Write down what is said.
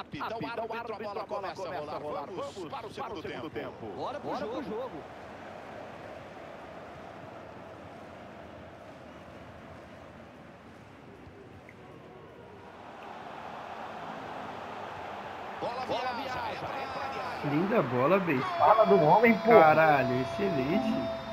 Apita o árbitro, a bola começa a rolar. Vamos para o segundo tempo. Bora pro jogo. Bola viaja. Linda bola, beijo. Fala do homem, pô. Caralho, excelente.